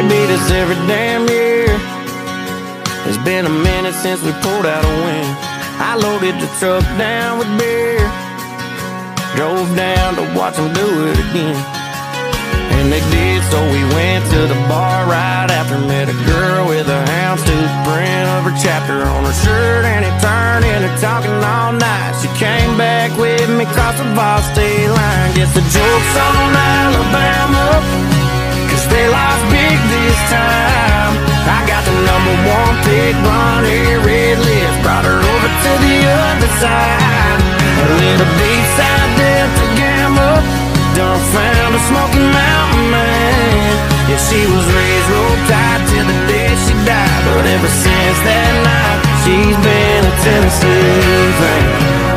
beat us every damn year. It's been a minute since we pulled out a win. I loaded the truck down with beer, drove down to watch them do it again. And they did, so we went to the bar right after. Met a girl with a houndstooth print of her chapter on her shirt, and it turned into talking all night. She came back with me across the Ball State line. Guess the joke's on Alabama, 'cause they lost big this time. I got the #1 pick, blonde hair, red lips, brought her over to the other side. A little deep side Delta Gamma, done found a Smoky Mountain man. Yeah, she was raised real tight till the day she died, but ever since that night, she's been a Tennessee fan.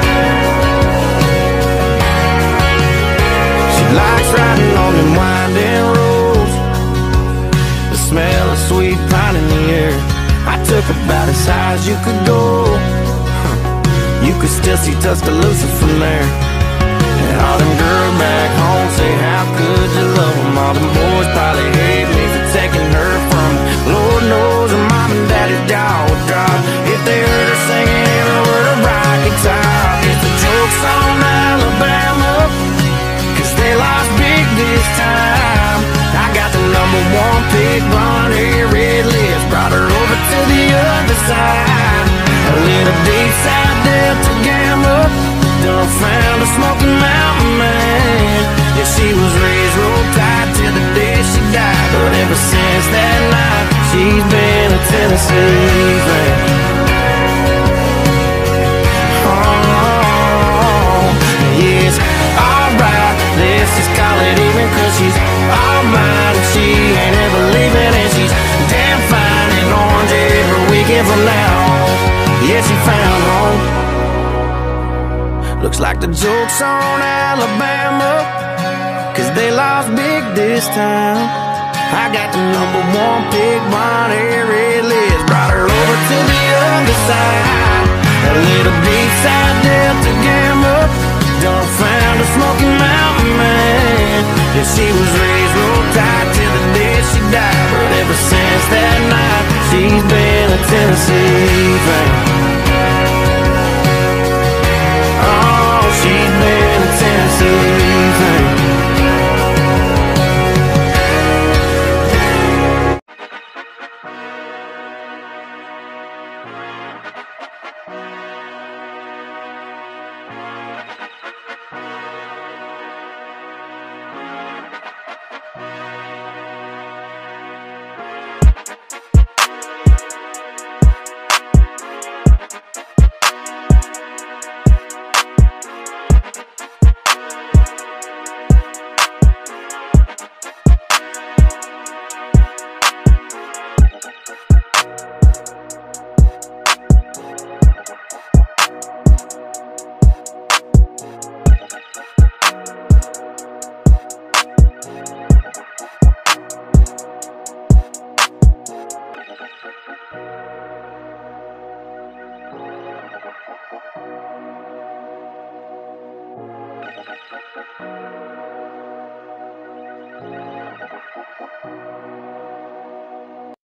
She likes riding on them winding roads, the smell of sweet pine in the air. I took about as high as you could go. You could still see Tuscaloosa from there. And all them girls back home say, how could you love them? All them boys probably hate me for taking her from them. Lord knows her mom and daddy's jaw would drop if they heard her singing every word of rock guitar. It's the joke's on Alabama, 'cause they lost big this time. I got the #1 pick, blonde hair, red lips, brought her over to the other side. A little deep side Delta Gamma, done found a Smoky Mountain man. Yeah, she was raised real tight till the day she died, but ever since that night, she's been a Tennessee fan. Oh, yes, alright, let's just call it even, 'cause she's all mine, and she ain't ever leaving, and she's damn fine in orange every weekend from now on. Yeah, she found home. Looks like the joke's on Alabama, 'cause they lost big this time. I got the #1 pick, blonde hair, red lips, brought her over to the other side. A little deep side Delta Gamma, done found a Smoky Mountain man.